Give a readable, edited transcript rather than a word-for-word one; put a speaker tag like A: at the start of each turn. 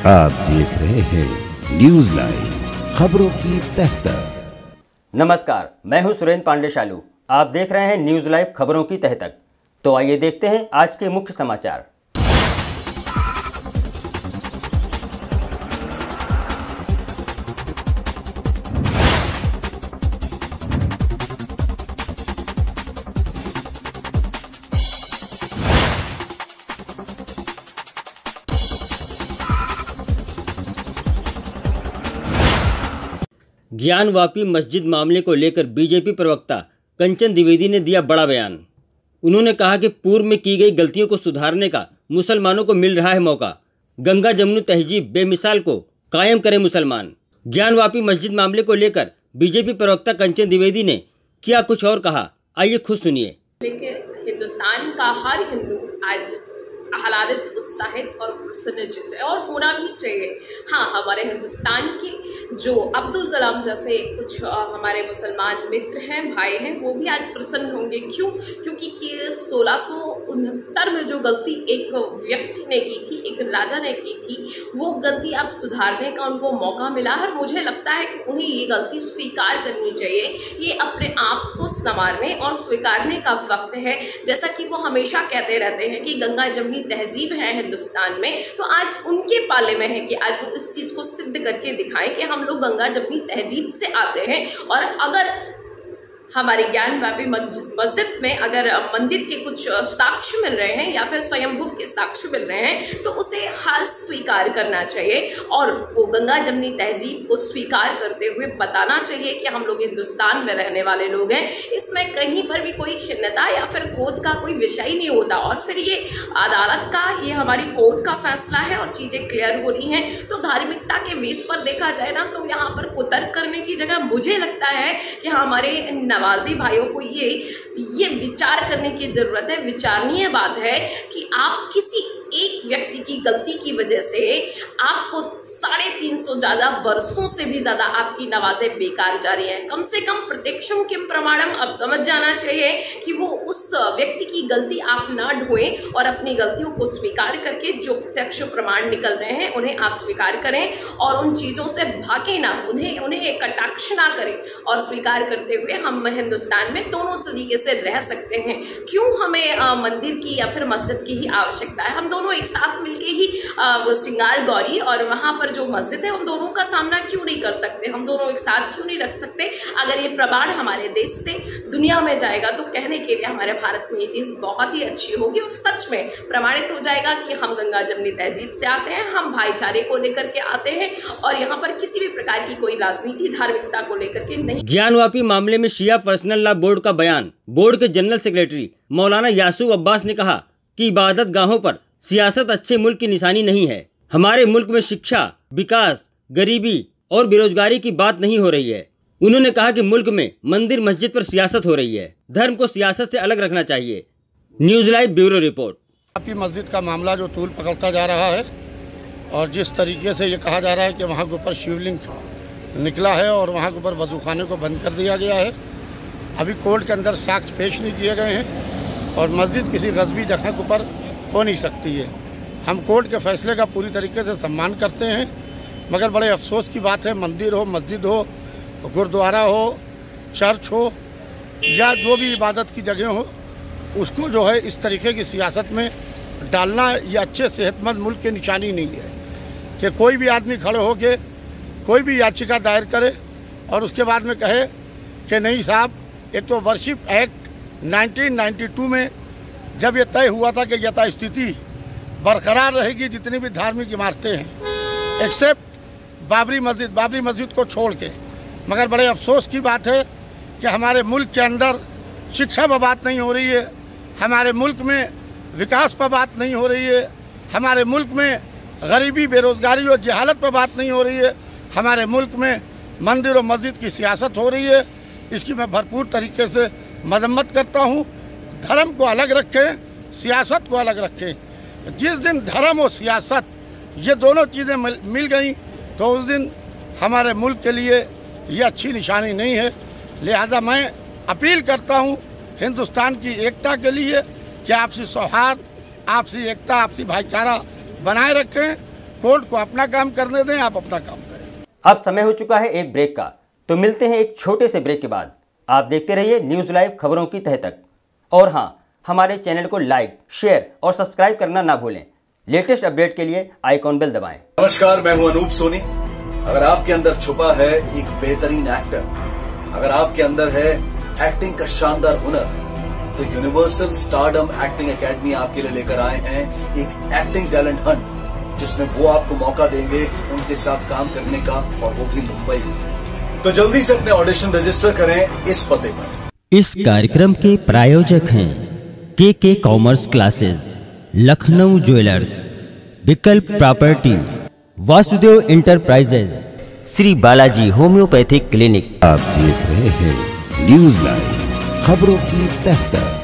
A: आप देख रहे हैं न्यूज लाइव, खबरों की तह तक।
B: नमस्कार, मैं हूं सुरेंद्र पांडे शालू। आप देख रहे हैं न्यूज लाइव, खबरों की तह तक। तो आइए देखते हैं आज के मुख्य समाचार। ज्ञानवापी मस्जिद मामले को लेकर बीजेपी प्रवक्ता कंचन द्विवेदी ने दिया बड़ा बयान। उन्होंने कहा कि पूर्व में की गई गलतियों को सुधारने का मुसलमानों को मिल रहा है मौका। गंगा जमुनी तहजीब बेमिसाल को कायम करें मुसलमान। ज्ञानवापी मस्जिद मामले को लेकर बीजेपी प्रवक्ता कंचन द्विवेदी ने किया कुछ और कहा, आइए खुद सुनिए।
C: लेकिन हिंदुस्तान का हर हिंदू आज आह्लादित, उत्साहित और प्रसन्नचित्त है और होना भी चाहिए। हाँ, हमारे हिंदुस्तान के जो अब्दुल कलाम जैसे कुछ हमारे मुसलमान मित्र हैं, भाई हैं, वो भी आज प्रसन्न होंगे। क्यों? क्योंकि 1669 में जो गलती एक व्यक्ति ने की थी, एक राजा ने की थी, वो गलती अब सुधारने का उनको मौका मिला है। मुझे लगता है कि उन्हें ये गलती स्वीकार करनी चाहिए। ये अपने आप को संवारने और स्वीकारने का वक्त है। जैसा कि वो हमेशा कहते रहते हैं कि गंगा जमुनी तहजीब है हिंदुस्तान में, तो आज उनके पाले में है कि आज वो इस चीज को सिद्ध करके दिखाएं कि हम लोग गंगा जमुनी तहजीब से आते हैं। और अगर हमारी ज्ञानवापी मस्जिद में अगर मंदिर के कुछ साक्ष्य मिल रहे हैं या फिर स्वयंभू के साक्ष्य मिल रहे हैं, तो उसे हर स्वीकार करना चाहिए और वो गंगा जमुनी तहजीब को स्वीकार करते हुए बताना चाहिए कि हम लोग हिंदुस्तान में रहने वाले लोग हैं। इसमें कहीं पर भी कोई खिन्नता या फिर क्रोध का कोई विषय नहीं होता। और फिर ये अदालत का, ये हमारी कोर्ट का फैसला है और चीजें क्लियर हो रही हैं। तो धार्मिकता के बेस पर देखा जाए ना, तो यहाँ पर कुतर्क करने की जगह मुझे लगता है कि हमारे नवाजी भाइयों को ये विचार करने की जरूरत है। विचारणीय बात है कि आप किसी एक व्यक्ति की गलती की वजह से आपको 350 ज्यादा वर्षों से भी ज्यादा आपकी नमाजें बेकार जा रही हैं। कम से कम प्रत्यक्षम किम प्रमाणम अब समझ जाना चाहिए कि वो उस व्यक्ति की गलती आप ना ढोएं और अपनी गलतियों को स्वीकार करके जो प्रत्यक्ष प्रमाण निकल रहे हैं उन्हें आप स्वीकार करें और उन चीजों से भागे ना, उन्हें कटाक्ष ना करें। और स्वीकार करते हुए हम हिंदुस्तान में दोनों तरीके से रह सकते हैं। क्यों हमें मंदिर की या फिर मस्जिद की ही आवश्यकता है? हम दोनों एक साथ मिलके ही वो सिंगार गौरी और वहां पर जो मस्जिद है उन दोनों का सामना क्यों नहीं कर सकते? हम दोनों एक साथ क्यों नहीं रख सकते? अगर ये प्रमाण हमारे देश से दुनिया में जाएगा तो कहने के लिए हमारे भारत में ये चीज बहुत ही अच्छी होगी और सच में प्रमाणित हो जाएगा कि हम गंगा जमुनी तहजीब से आते हैं, हम भाईचारे को लेकर के आते हैं और यहाँ पर किसी भी प्रकार की कोई राजनीति धार्मिकता को लेकर के नहीं।
B: ज्ञानवापी मामले में शिया पर्सनल लॉ बोर्ड का बयान। बोर्ड के जनरल सेक्रेटरी मौलाना यासूब अब्बास ने कहा कि इबादत गाहों पर सियासत अच्छे मुल्क की निशानी नहीं है। हमारे मुल्क में शिक्षा, विकास, गरीबी और बेरोजगारी की बात नहीं हो रही है। उन्होंने कहा कि मुल्क में मंदिर मस्जिद पर सियासत हो रही है। धर्म को सियासत से अलग रखना चाहिए। News live bureau report.
D: Gyanvapi मस्जिद का मामला जो तूल पकड़ता जा रहा है और जिस तरीके से ये कहा जा रहा है कि वहाँ के ऊपर शिवलिंग निकला है और वहाँ के ऊपर वजूखाने को बंद कर दिया गया है। अभी कोर्ट के अंदर साक्ष्य पेश नहीं किए गए हैं और मस्जिद किसी गज़बी जगह के ऊपर हो नहीं सकती है। हम कोर्ट के फैसले का पूरी तरीके से सम्मान करते हैं, मगर बड़े अफसोस की बात है, मंदिर हो, मस्जिद हो, गुरुद्वारा हो, चर्च हो या जो भी इबादत की जगह हो, उसको जो है इस तरीके की सियासत में डालना ये अच्छे सेहतमंद मुल्क की निशानी नहीं है कि कोई भी आदमी खड़े होकर कोई भी याचिका दायर करे और उसके बाद में कहे कि नहीं साहब, एक तो वर्शिप एक्ट 1992 में जब ये तय हुआ था कि यथास्थिति बरकरार रहेगी जितनी भी धार्मिक इमारतें हैं, एक्सेप्ट बाबरी मस्जिद को छोड़ के। मगर बड़े अफसोस की बात है कि हमारे मुल्क के अंदर शिक्षा पर बात नहीं हो रही है, हमारे मुल्क में विकास पर बात नहीं हो रही है, हमारे मुल्क में गरीबी, बेरोजगारी और जहालत पर बात नहीं हो रही है, हमारे मुल्क में मंदिर और मस्जिद की सियासत हो रही है। इसकी मैं भरपूर तरीके से मजम्मत करता हूँ। धर्म को अलग रखें, सियासत को अलग रखें। जिस दिन धर्म और सियासत ये दोनों चीज़ें मिल गई तो उस दिन हमारे मुल्क के लिए ये अच्छी निशानी नहीं है। लिहाजा मैं अपील करता हूँ हिंदुस्तान की एकता के लिए कि आपसी सौहार्द, आपसी एकता, आपसी भाईचारा बनाए रखें। कोर्ट को अपना काम करने दें, आप अपना काम करें।
B: अब समय हो चुका है एक ब्रेक का, तो मिलते हैं एक छोटे से ब्रेक के बाद। आप देखते रहिए न्यूज़ लाइव खबरों की तह तक। और हाँ, हमारे चैनल को लाइक, शेयर और सब्सक्राइब करना ना भूलें। लेटेस्ट अपडेट के लिए आइकॉन बेल दबाएं।
E: नमस्कार, मैं हूं अनूप सोनी। अगर आपके अंदर छुपा है एक बेहतरीन एक्टर, अगर आपके अंदर है एक्टिंग का शानदार हुनर, तो यूनिवर्सल स्टारडम एक्टिंग एकेडमी आपके लिए लेकर आए हैं एक एक्टिंग टैलेंट हंट, जिसमें वो आपको मौका देंगे उनके साथ काम करने का, और वो भी मुंबई में। तो जल्दी से अपने ऑडिशन रजिस्टर करें इस पते पर।
B: इस कार्यक्रम के प्रायोजक हैं के commerce classes, Lucknow jewellers, Vikalp property, Vasudev enterprises, Shri Balaji homeopathic clinic.
A: आप देख रहे हैं न्यूज़ लाइव खबरों की तह तक।